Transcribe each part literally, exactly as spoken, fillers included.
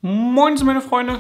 Moin meine Freunde.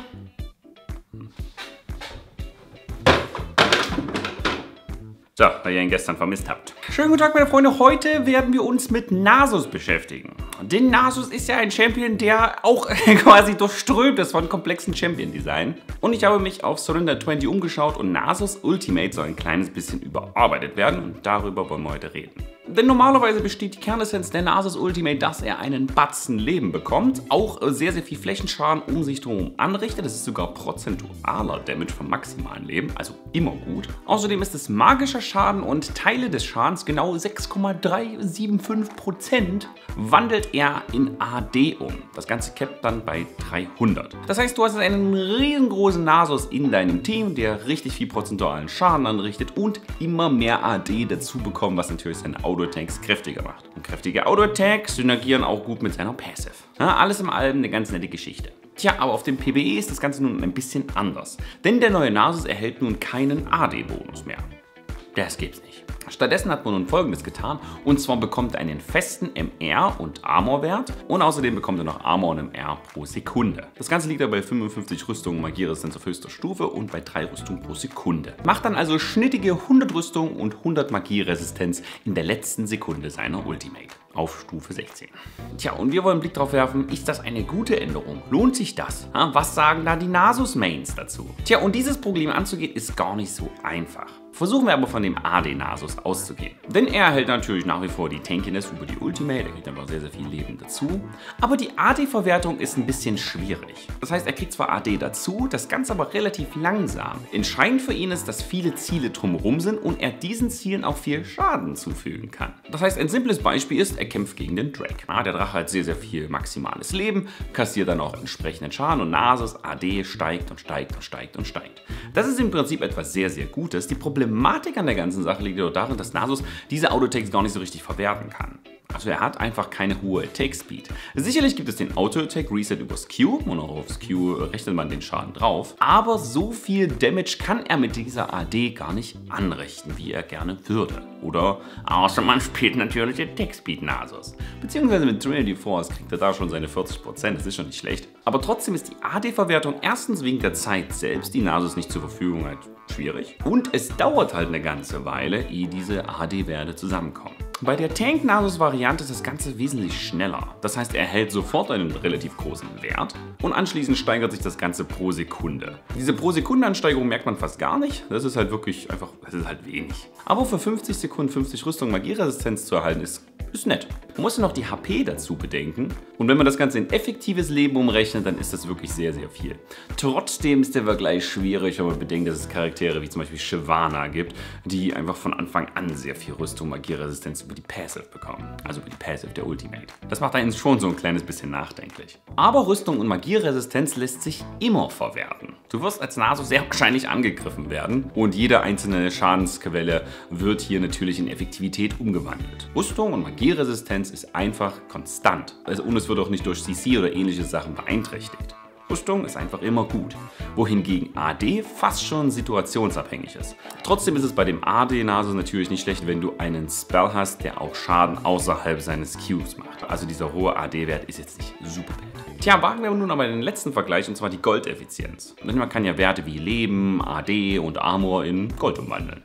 So, weil ihr ihn gestern vermisst habt. Schönen guten Tag meine Freunde, heute werden wir uns mit Nasus beschäftigen. Denn Nasus ist ja ein Champion, der auch quasi durchströmt ist von komplexen Champion-Design. Und ich habe mich auf Surrender zwanzig umgeschaut und Nasus Ultimate soll ein kleines bisschen überarbeitet werden und darüber wollen wir heute reden. Denn normalerweise besteht die Kernessenz der Nasus Ultimate, dass er einen Batzen Leben bekommt, auch sehr, sehr viel Flächenschaden um sich herum anrichtet. Das ist sogar prozentualer Damage vom maximalen Leben, also immer gut. Außerdem ist es magischer Schaden und Teile des Schadens, genau sechs Komma dreihundertfünfundsiebzig Prozent, wandelt er in A D um. Das Ganze capped dann bei dreihundert. Das heißt, du hast einen riesengroßen Nasus in deinem Team, der richtig viel prozentualen Schaden anrichtet und immer mehr A D dazu bekommt, was natürlich seine Auto-Attacks kräftiger macht. Und kräftige Auto-Attacks synergieren auch gut mit seiner Passive. Ja, alles im allem eine ganz nette Geschichte. Tja, aber auf dem P B E ist das Ganze nun ein bisschen anders. Denn der neue Nasus erhält nun keinen A D-Bonus mehr. Das gibt's nicht. Stattdessen hat man nun Folgendes getan, und zwar bekommt er einen festen M R und Armor-Wert und außerdem bekommt er noch Armor und M R pro Sekunde. Das Ganze liegt dabei bei fünfundfünfzig Rüstungen Magieresistenz auf höchster Stufe und bei drei Rüstungen pro Sekunde. Macht dann also schnittige hundert Rüstungen und hundert Magieresistenz in der letzten Sekunde seiner Ultimate auf Stufe sechzehn. Tja, und wir wollen einen Blick drauf werfen, ist das eine gute Änderung? Lohnt sich das? Ja, was sagen da die Nasus-Mains dazu? Tja, und dieses Problem anzugehen ist gar nicht so einfach. Versuchen wir aber von dem A D-Nasus auszugehen. Denn er erhält natürlich nach wie vor die Tankiness über die Ultimate, er kriegt einfach sehr, sehr viel Leben dazu. Aber die A D-Verwertung ist ein bisschen schwierig. Das heißt, er kriegt zwar A D dazu, das Ganze aber relativ langsam. Entscheidend für ihn ist, dass viele Ziele drumherum sind und er diesen Zielen auch viel Schaden zufügen kann. Das heißt, ein simples Beispiel ist, er kämpft gegen den Drake. Ja, der Drache hat sehr, sehr viel maximales Leben, kassiert dann auch entsprechenden Schaden und Nasus A D steigt und steigt und steigt und steigt. Das ist im Prinzip etwas sehr, sehr Gutes. Die Problematik an der ganzen Sache liegt jedoch darin, dass Nasus diese Auto-Attacks gar nicht so richtig verwerten kann. Also er hat einfach keine hohe Attack-Speed. Sicherlich gibt es den Auto-Attack-Reset übers Q und auch aufs Q rechnet man den Schaden drauf. Aber so viel Damage kann er mit dieser A D gar nicht anrichten, wie er gerne würde. Oder außer man spielt natürlich Attack-Speed Nasus. Beziehungsweise mit Trinity Force kriegt er da schon seine vierzig Prozent, das ist schon nicht schlecht. Aber trotzdem ist die A D-Verwertung erstens wegen der Zeit selbst, die Nasus nicht zur Verfügung hat, schwierig. Und es dauert halt eine ganze Weile, ehe diese A D-Werte zusammenkommen. Bei der Tank-Nasus-Variante ist das Ganze wesentlich schneller. Das heißt, er erhält sofort einen relativ großen Wert und anschließend steigert sich das Ganze pro Sekunde. Diese Pro-Sekunden-Ansteigerung merkt man fast gar nicht. Das ist halt wirklich einfach, das ist halt wenig. Aber für fünfzig Sekunden fünfzig Rüstung Magieresistenz zu erhalten ist, ist nett. Man muss ja noch die H P dazu bedenken. Und wenn man das Ganze in effektives Leben umrechnet, dann ist das wirklich sehr, sehr viel. Trotzdem ist der Vergleich schwierig, wenn man bedenkt, dass es Charaktere wie zum Beispiel Shyvana gibt, die einfach von Anfang an sehr viel Rüstung Magieresistenz über die Passive bekommen. Also über die Passive der Ultimate. Das macht einen schon so ein kleines bisschen nachdenklich. Aber Rüstung und Magieresistenz lässt sich immer verwerten. Du wirst als Nasus sehr wahrscheinlich angegriffen werden und jede einzelne Schadensquelle wird hier natürlich in Effektivität umgewandelt. Rüstung und Magieresistenz ist einfach konstant. Also, und es wird auch nicht durch C C oder ähnliche Sachen beeinträchtigt. Rüstung ist einfach immer gut, wohingegen A D fast schon situationsabhängig ist. Trotzdem ist es bei dem A D-Nasus natürlich nicht schlecht, wenn du einen Spell hast, der auch Schaden außerhalb seines Cubes macht. Also dieser hohe A D-Wert ist jetzt nicht super bad. Tja, wagen wir nun aber den letzten Vergleich, und zwar die Goldeffizienz. Denn man kann ja Werte wie Leben, A D und Armor in Gold umwandeln.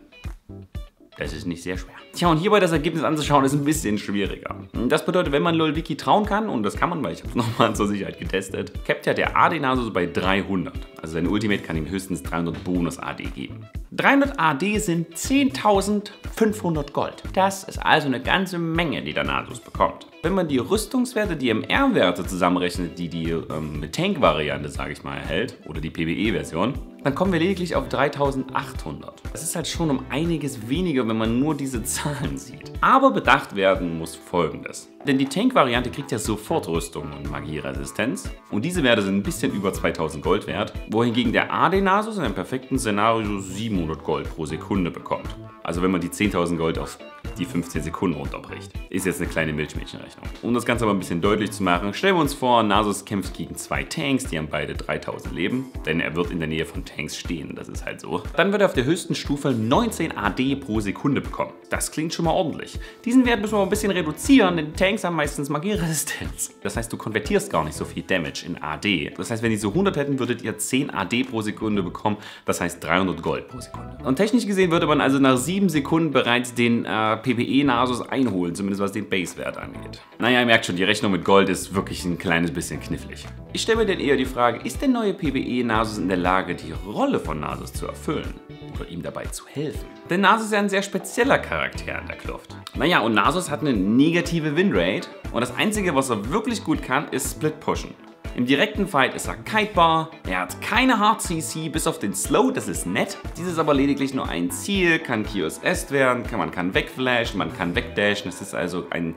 Das ist nicht sehr schwer. Tja, und hierbei das Ergebnis anzuschauen ist ein bisschen schwieriger. Das bedeutet, wenn man LoLWiki trauen kann, und das kann man, weil ich habe es nochmal zur Sicherheit getestet, capped ja der A D-Nasus bei dreihundert. Also seine Ultimate kann ihm höchstens dreihundert Bonus-A D geben. dreihundert A D sind zehntausendfünfhundert Gold. Das ist also eine ganze Menge, die der Nasus bekommt. Wenn man die Rüstungswerte, die M R-Werte zusammenrechnet, die die ähm, Tank-Variante, sage ich mal, erhält, oder die P B E-Version, dann kommen wir lediglich auf dreitausendachthundert. Das ist halt schon um einiges weniger, wenn man nur diese Zahlen sieht. Aber bedacht werden muss Folgendes. Denn die Tank-Variante kriegt ja sofort Rüstung und Magieresistenz. Und diese Werte sind ein bisschen über zweitausend Gold wert, wohingegen der A D-Nasus in einem perfekten Szenario siebenhundert Gold pro Sekunde bekommt. Also wenn man die zehntausend Gold auf die fünfzehn Sekunden runterbricht. Ist jetzt eine kleine Milchmädchenrechnung. Um das Ganze aber ein bisschen deutlich zu machen, stellen wir uns vor, Nasus kämpft gegen zwei Tanks, die haben beide dreitausend Leben, denn er wird in der Nähe von Tanks stehen, das ist halt so. Dann wird er auf der höchsten Stufe neunzehn A D pro Sekunde bekommen. Das klingt schon mal ordentlich. Diesen Wert müssen wir aber ein bisschen reduzieren, denn die Tanks haben meistens Magieresistenz. Das heißt, du konvertierst gar nicht so viel Damage in A D. Das heißt, wenn die so hundert hätten, würdet ihr zehn A D pro Sekunde bekommen, das heißt dreihundert Gold pro Sekunde. Und technisch gesehen würde man also nach sieben Sekunden bereits den äh, PvE-Nasus einholen, zumindest was den Base-Wert angeht. Naja, ihr merkt schon, die Rechnung mit Gold ist wirklich ein kleines bisschen knifflig. Ich stelle mir denn eher die Frage, ist der neue PvE-Nasus in der Lage, die Rolle von Nasus zu erfüllen? Oder ihm dabei zu helfen? Denn Nasus ist ja ein sehr spezieller Charakter in der Kluft. Naja, und Nasus hat eine negative Winrate und das Einzige, was er wirklich gut kann, ist Split-Pushen. Im direkten Fight ist er kitebar, er hat keine Hard C C bis auf den Slow, das ist nett. Dieses ist aber lediglich nur ein Ziel, kann Q S S werden, kann, man kann wegflashen, man kann wegdashen, es ist also ein...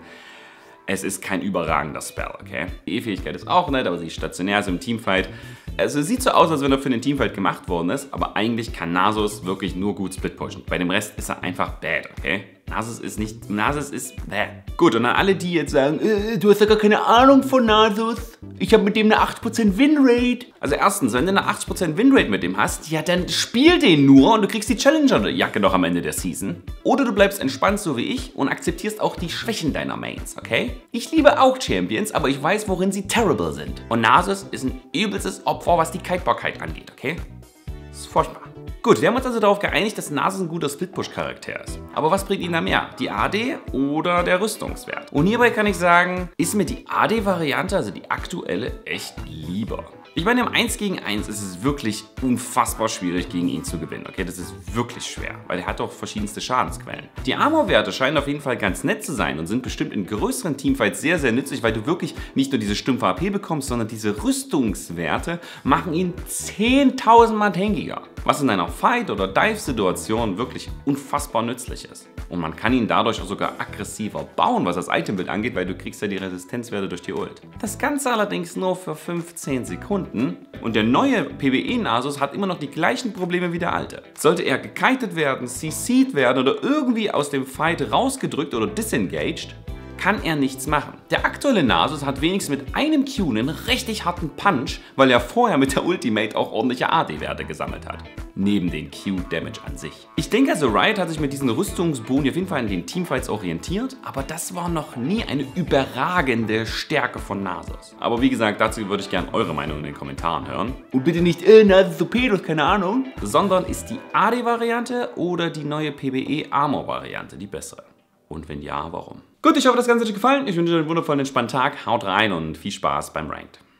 Es ist kein überragender Spell, okay? Die E-Fähigkeit ist auch nett, aber sie ist stationär, also im Teamfight. Also es sieht so aus, als wenn er für den Teamfight gemacht worden ist, aber eigentlich kann Nasus wirklich nur gut Split pushen. Bei dem Rest ist er einfach bad, okay? Nasus ist nicht... Nasus ist bad. Gut, und an alle, die jetzt sagen, äh, du hast ja gar keine Ahnung von Nasus. Ich habe mit dem eine achtzig Prozent Winrate. Also erstens, wenn du eine achtzig Prozent Winrate mit dem hast, ja dann spiel den nur und du kriegst die Challenger-Jacke noch am Ende der Season. Oder du bleibst entspannt so wie ich und akzeptierst auch die Schwächen deiner Mains, okay? Ich liebe auch Champions, aber ich weiß, worin sie terrible sind. Und Nasus ist ein übelstes Opfer, was die Kitebarkeit angeht, okay? Das ist furchtbar. Gut, wir haben uns also darauf geeinigt, dass Nasus ein guter Split-Push-Charakter ist. Aber was bringt ihn da mehr? Die A D oder der Rüstungswert? Und hierbei kann ich sagen, ist mir die A D-Variante, also die aktuelle, echt lieber. Ich meine, im eins gegen eins ist es wirklich unfassbar schwierig, gegen ihn zu gewinnen. Okay, das ist wirklich schwer, weil er hat auch verschiedenste Schadensquellen. Die Armor-Werte scheinen auf jeden Fall ganz nett zu sein und sind bestimmt in größeren Teamfights sehr, sehr nützlich, weil du wirklich nicht nur diese stumpfe A P bekommst, sondern diese Rüstungswerte machen ihn zehntausend Mal tankiger. Was in einer Fight- oder Dive-Situation wirklich unfassbar nützlich ist. Und man kann ihn dadurch auch sogar aggressiver bauen, was das Itembild angeht, weil du kriegst ja die Resistenzwerte durch die Ult. Das Ganze allerdings nur für fünfzehn Sekunden und der neue PvE-Nasus hat immer noch die gleichen Probleme wie der alte. Sollte er gekitet werden, C C'd werden oder irgendwie aus dem Fight rausgedrückt oder disengaged, kann er nichts machen. Der aktuelle Nasus hat wenigstens mit einem Q einen richtig harten Punch, weil er vorher mit der Ultimate auch ordentliche A D-Werte gesammelt hat. Neben den Q-Damage an sich. Ich denke also, Riot hat sich mit diesen Rüstungsboni auf jeden Fall in den Teamfights orientiert, aber das war noch nie eine überragende Stärke von Nasus. Aber wie gesagt, dazu würde ich gerne eure Meinung in den Kommentaren hören. Und bitte nicht, äh, Nasus O P, du hast keine Ahnung. Sondern ist die A D-Variante oder die neue PvE-Armor-Variante die bessere? Und wenn ja, warum? Gut, ich hoffe, das Ganze hat euch gefallen. Ich wünsche euch einen wundervollen, entspannten Tag. Haut rein und viel Spaß beim Ranked.